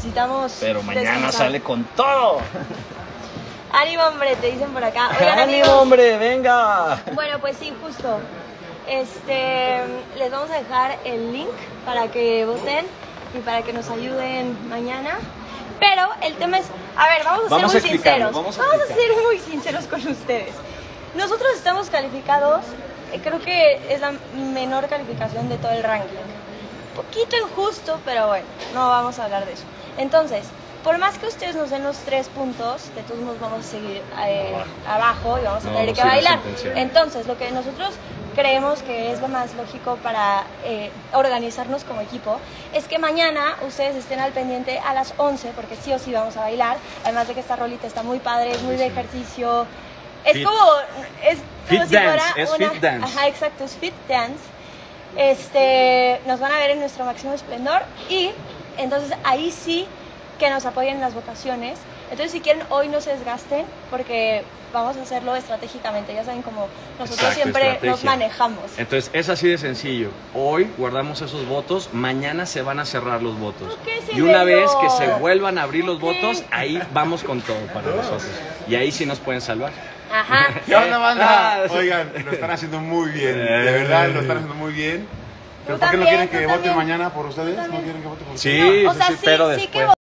Necesitamos pero mañana descansar. sale con todo. Ánimo, hombre, te dicen por acá. Oigan, ¡Ánimo, amigos, hombre! ¡Venga! bueno, pues sí, justo. Les vamos a dejar el link para que voten y para que nos ayuden mañana. Pero el tema es, a ver, vamos a ser muy sinceros. Vamos a ser muy sinceros con ustedes. Nosotros estamos calificados, creo que es la menor calificación de todo el ranking. Un poquito injusto, pero bueno, no vamos a hablar de eso. Entonces, por más que ustedes nos den los 3 puntos, de todos modos vamos a seguir abajo y vamos a tener que bailar. Entonces, lo que nosotros creemos que es lo más lógico para organizarnos como equipo es que mañana ustedes estén al pendiente a las 11, porque sí o sí vamos a bailar. Además de que esta rolita está muy padre, es muy de ejercicio. Es fit. como Fit si dance, fuera es una... fit dance. Ajá, exacto, es fit dance. Nos van a ver en nuestro máximo esplendor y entonces ahí sí que nos apoyen en las votaciones. Entonces, si quieren, hoy no se desgasten porque vamos a hacerlo estratégicamente. Ya saben cómo nosotros siempre nos manejamos. Entonces, es así de sencillo. Hoy guardamos esos votos, mañana se van a cerrar los votos. Y una vez que se vuelvan a abrir los votos, ahí vamos con todo para nosotros. Y ahí sí nos pueden salvar. Ajá. ¿Qué onda, banda? Oigan, lo están haciendo muy bien. De verdad, lo están haciendo muy bien. ¿Pero por qué no quieren que voten mañana por ustedes? ¿No quieren que voten por ustedes? Sí, No, o sea, sí, pero sí después. que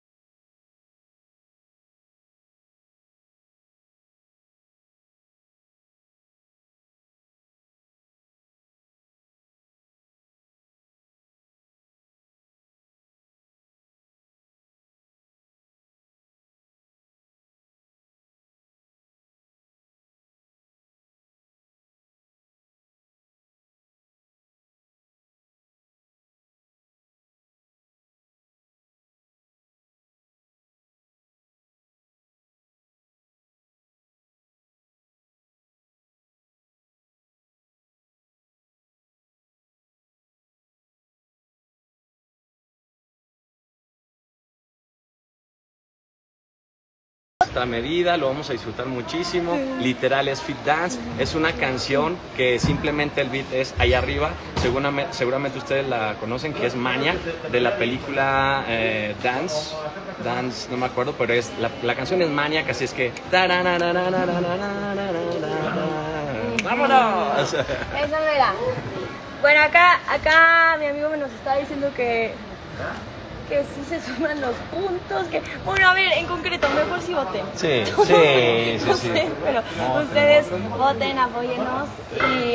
Nuestra medida, lo vamos a disfrutar muchísimo. Literal es Fit Dance, es una canción que simplemente el beat es allá arriba. Seguramente ustedes la conocen, que es Mania, de la película Dance, no me acuerdo, pero es la canción es Mania, así es que ¡vámonos! esa no era. Bueno, acá mi amigo nos está diciendo que sí se suman los puntos, que... Bueno, a ver, en concreto, mejor si voten. Sí, No sí. sé, pero ustedes voten, apóyennos y...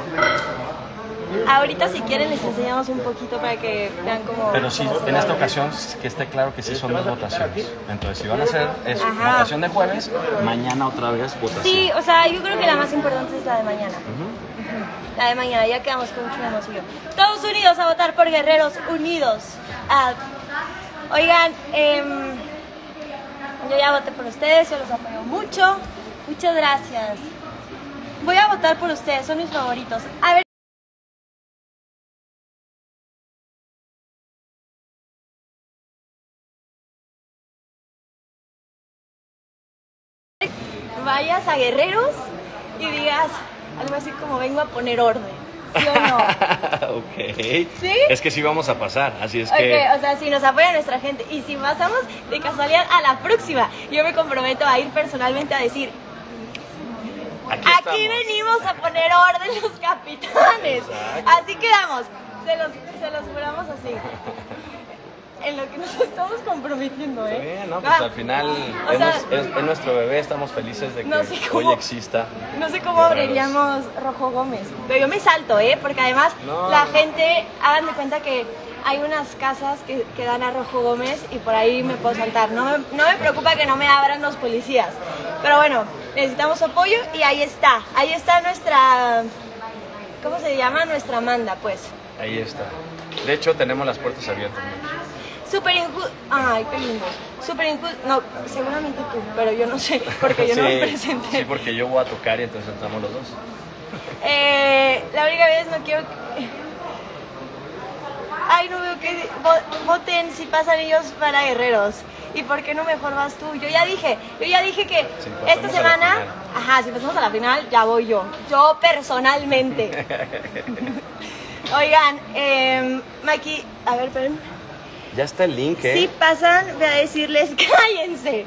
ahorita si quieren les enseñamos un poquito para que vean cómo... Pero sí, en esta ocasión que esté claro que sí son dos votaciones. Entonces, si van a hacer votación de jueves, mañana otra vez votación. Sí, o sea, yo creo que la más importante es la de mañana. La de mañana, ya quedamos con mucho emoción. Todos unidos a votar por Guerreros Unidos. Oigan, yo ya voté por ustedes, yo los apoyo mucho. Muchas gracias. Voy a votar por ustedes, son mis favoritos. A ver. Vayas a Guerreros y digas algo así como vengo a poner orden. ¿Sí o no? Ok. ¿Sí? Es que sí vamos a pasar, así es que... Ok, o sea, si nos apoya nuestra gente y si pasamos de casualidad a la próxima, yo me comprometo a ir personalmente a decir aquí venimos a poner orden los capitanes. Exacto. Así quedamos, se los juramos así. En lo que nos estamos comprometiendo, ¿eh? Bien, no, pues al final o sea, es nuestro bebé, estamos felices de que no sé cómo, hoy exista. No sé cómo abriríamos Rojo Gómez, pero yo me salto, porque además la gente, hagan de cuenta que hay unas casas que dan a Rojo Gómez y por ahí me puedo saltar. No me preocupa que no me abran los policías, pero bueno, necesitamos apoyo y ahí está nuestra, ¿cómo se llama? Nuestra Amanda, pues. Ahí está. De hecho, tenemos las puertas abiertas. Súper injusto. Ay, qué lindo. Súper injusto. No, seguramente tú, pero yo no sé, porque yo no me presenté. Sí, porque yo voy a tocar y entonces entramos los dos. La única vez no quiero que... Ay, no veo que voten si pasan ellos para Guerreros. ¿Y por qué no mejor vas tú? Yo ya dije que esta semana, si pasamos a la final, ya voy yo personalmente. Oigan, Maki, a ver, esperen. Ya está el link, ¿eh? Si pasan, voy a decirles, cállense.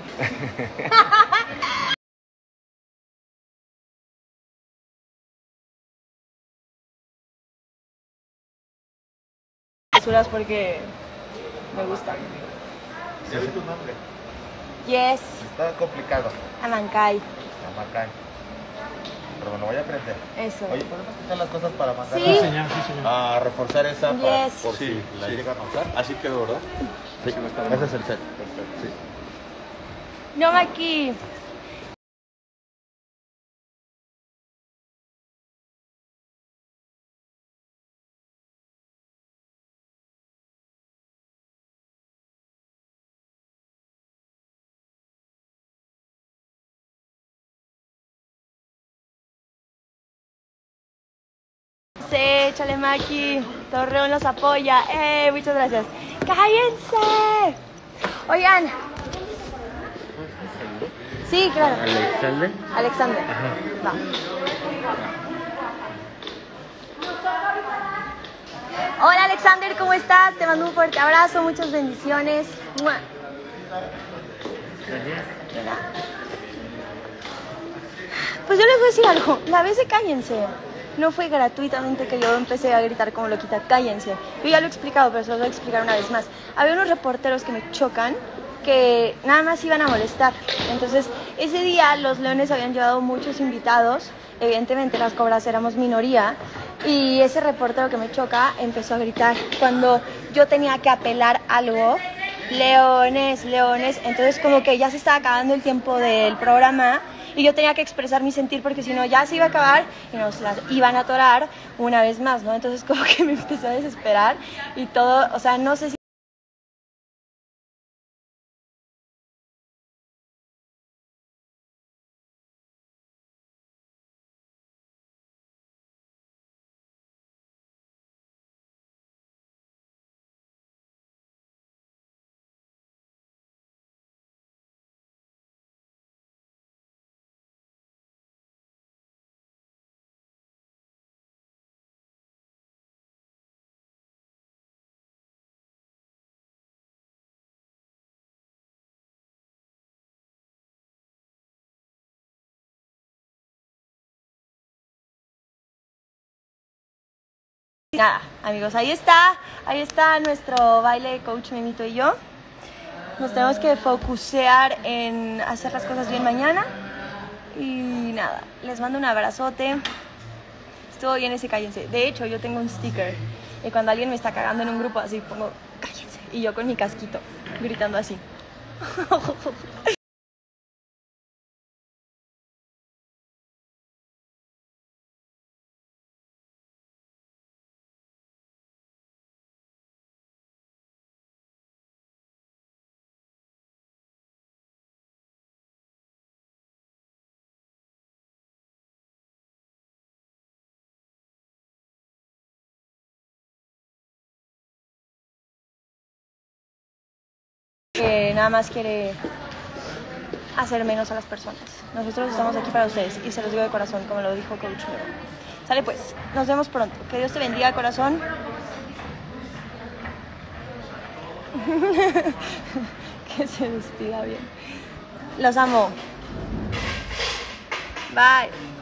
Porque me gustan. ¿Sí es tu nombre? Yes. Está complicado. Amancay. Amancay. Pero bueno, voy a aprender. Eso. Oye, ¿podemos quitar las cosas para mandar Sí, señor. a reforzar esa para, Yes. por si la llegan a usar? Así quedó, ¿verdad? Sí, ese es el set. Perfecto. Sí. No, Maki. Sí, échale Maki. Torreón los apoya. Muchas gracias. ¡Cállense! Oigan. Sí, claro. ¿Alexander? Alexander. Ajá. Va. Hola Alexander, ¿cómo estás? Te mando un fuerte abrazo, muchas bendiciones. ¡Mua! De nada. Pues yo les voy a decir algo, la vez de cállense. No fue gratuitamente que yo empecé a gritar como loquita, cállense. Yo ya lo he explicado, pero se los voy a explicar una vez más. Había unos reporteros que me chocan, que nada más iban a molestar. Entonces, ese día los Leones habían llevado muchos invitados. Evidentemente, las Cobras éramos minoría. Y ese reportero que me choca empezó a gritar cuando yo tenía que apelar algo. Leones, Leones. Entonces, como que ya se estaba acabando el tiempo del programa. Y yo tenía que expresar mi sentir porque si no ya se iba a acabar y nos las iban a atorar una vez más, ¿no? Entonces como que me empecé a desesperar y todo, o sea, no sé si... Nada, amigos, ahí está nuestro baile coach Memito y yo. Nos tenemos que focusear en hacer las cosas bien mañana. Y nada, les mando un abrazote. Estuvo bien ese cállense. De hecho, yo tengo un sticker y cuando alguien me está cagando en un grupo así pongo cállense. Y yo con mi casquito, gritando así. Que nada más quiere hacer menos a las personas. Nosotros estamos aquí para ustedes y se los digo de corazón, como lo dijo Coach Mero. Sale pues, nos vemos pronto. Que Dios te bendiga, corazón. Que se despida bien. Los amo. Bye.